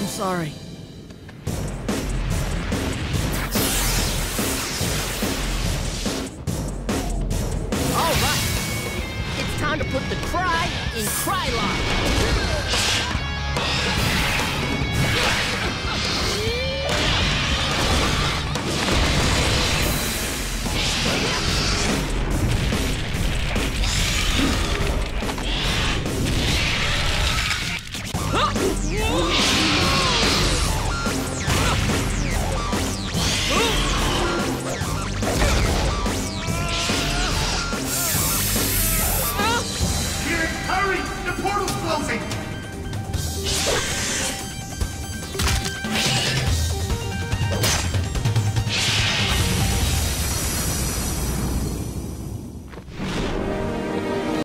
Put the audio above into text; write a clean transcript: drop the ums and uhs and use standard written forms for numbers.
I'm sorry. All right. It's time to put the cry in krylock. Hurry! The portal's closing!